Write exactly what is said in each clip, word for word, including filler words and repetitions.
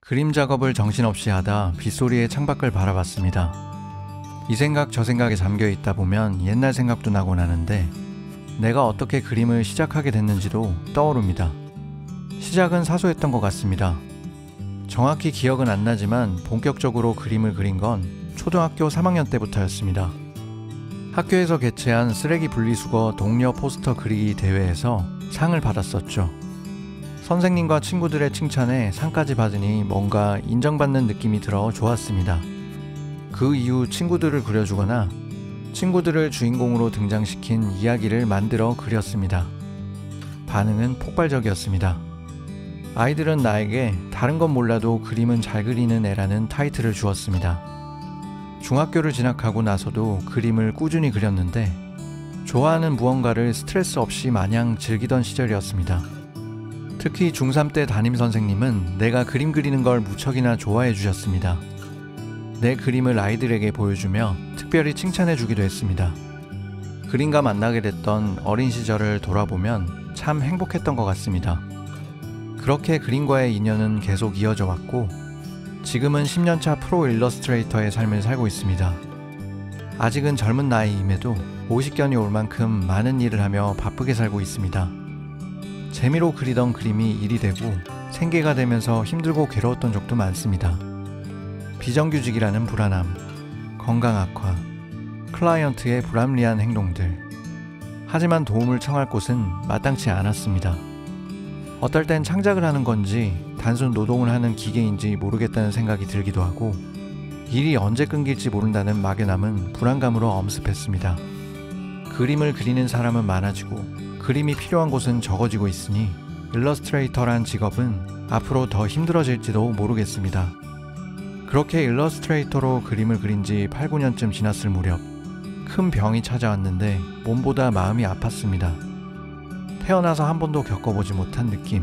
그림 작업을 정신없이 하다 빗소리에 창밖을 바라봤습니다. 이 생각 저 생각에 잠겨 있다 보면 옛날 생각도 나곤 하는데 내가 어떻게 그림을 시작하게 됐는지도 떠오릅니다. 시작은 사소했던 것 같습니다. 정확히 기억은 안 나지만 본격적으로 그림을 그린 건 초등학교 삼 학년 때부터였습니다. 학교에서 개최한 쓰레기 분리수거 동료 포스터 그리기 대회에서 상을 받았었죠. 선생님과 친구들의 칭찬에 상까지 받으니 뭔가 인정받는 느낌이 들어 좋았습니다. 그 이후 친구들을 그려주거나 친구들을 주인공으로 등장시킨 이야기를 만들어 그렸습니다. 반응은 폭발적이었습니다. 아이들은 나에게 다른 건 몰라도 그림은 잘 그리는 애라는 타이틀을 주었습니다. 중학교를 진학하고 나서도 그림을 꾸준히 그렸는데 좋아하는 무언가를 스트레스 없이 마냥 즐기던 시절이었습니다. 특히 중삼 때 담임선생님은 내가 그림 그리는 걸 무척이나 좋아해 주셨습니다. 내 그림을 아이들에게 보여주며 특별히 칭찬해 주기도 했습니다. 그림과 만나게 됐던 어린 시절을 돌아보면 참 행복했던 것 같습니다. 그렇게 그림과의 인연은 계속 이어져 왔고 지금은 십 년차 프로 일러스트레이터의 삶을 살고 있습니다. 아직은 젊은 나이임에도 오십견이 올 만큼 많은 일을 하며 바쁘게 살고 있습니다. 재미로 그리던 그림이 일이 되고 생계가 되면서 힘들고 괴로웠던 적도 많습니다. 비정규직이라는 불안함, 건강 악화, 클라이언트의 불합리한 행동들. 하지만 도움을 청할 곳은 마땅치 않았습니다. 어떨 땐 창작을 하는 건지 단순 노동을 하는 기계인지 모르겠다는 생각이 들기도 하고 일이 언제 끊길지 모른다는 막연함은 불안감으로 엄습했습니다. 그림을 그리는 사람은 많아지고 그림이 필요한 곳은 적어지고 있으니 일러스트레이터란 직업은 앞으로 더 힘들어질지도 모르겠습니다. 그렇게 일러스트레이터로 그림을 그린 지 팔, 구 년쯤 지났을 무렵 큰 병이 찾아왔는데 몸보다 마음이 아팠습니다. 태어나서 한 번도 겪어보지 못한 느낌.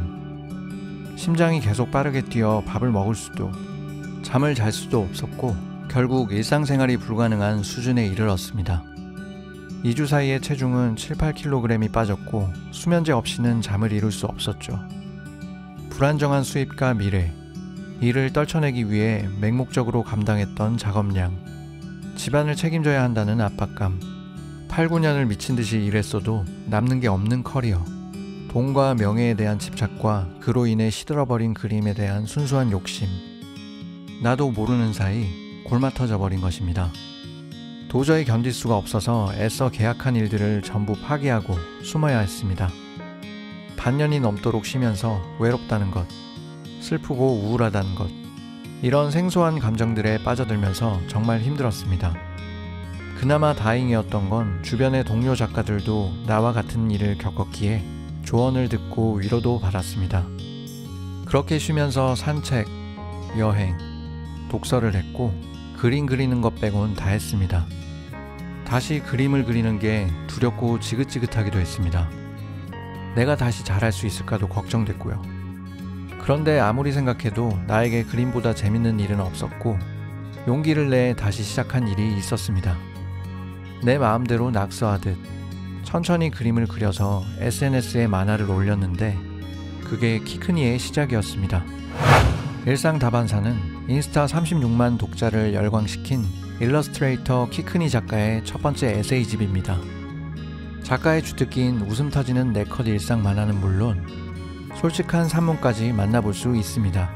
심장이 계속 빠르게 뛰어 밥을 먹을 수도 잠을 잘 수도 없었고 결국 일상생활이 불가능한 수준에 이르렀습니다. 이 주 사이에 체중은 칠, 팔 킬로그램이 빠졌고 수면제 없이는 잠을 이룰 수 없었죠. 불안정한 수입과 미래, 이를 떨쳐내기 위해 맹목적으로 감당했던 작업량, 집안을 책임져야 한다는 압박감, 팔, 구 년을 미친 듯이 일했어도 남는 게 없는 커리어, 돈과 명예에 대한 집착과 그로 인해 시들어버린 그림에 대한 순수한 욕심. 나도 모르는 사이 골마터져 버린 것입니다. 도저히 견딜 수가 없어서 애써 계약한 일들을 전부 파기하고 숨어야 했습니다. 반년이 넘도록 쉬면서 외롭다는 것, 슬프고 우울하다는 것, 이런 생소한 감정들에 빠져들면서 정말 힘들었습니다. 그나마 다행이었던 건 주변의 동료 작가들도 나와 같은 일을 겪었기에 조언을 듣고 위로도 받았습니다. 그렇게 쉬면서 산책, 여행, 독서를 했고 그림 그리는 것 빼곤 다 했습니다. 다시 그림을 그리는 게 두렵고 지긋지긋하기도 했습니다. 내가 다시 잘할 수 있을까도 걱정됐고요. 그런데 아무리 생각해도 나에게 그림보다 재밌는 일은 없었고 용기를 내 다시 시작한 일이 있었습니다. 내 마음대로 낙서하듯 천천히 그림을 그려서 에스엔에스에 만화를 올렸는데 그게 키크니의 시작이었습니다. 일상 다반사는 인스타 삼십육만 독자를 열광시킨 일러스트레이터 키크니 작가의 첫 번째 에세이집입니다. 작가의 주특기인 웃음 터지는 네컷 일상 만화는 물론 솔직한 산문까지 만나볼 수 있습니다.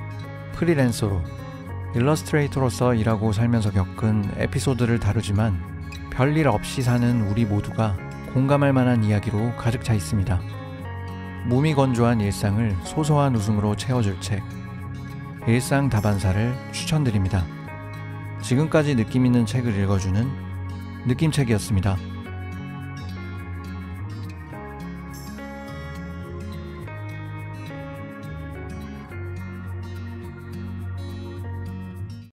프리랜서로 일러스트레이터로서 일하고 살면서 겪은 에피소드를 다루지만 별일 없이 사는 우리 모두가 공감할 만한 이야기로 가득 차 있습니다. 무미건조한 일상을 소소한 웃음으로 채워줄 책, 일상 다반사를 추천드립니다. 지금까지 느낌 있는 책을 읽어주는 느낌책이었습니다.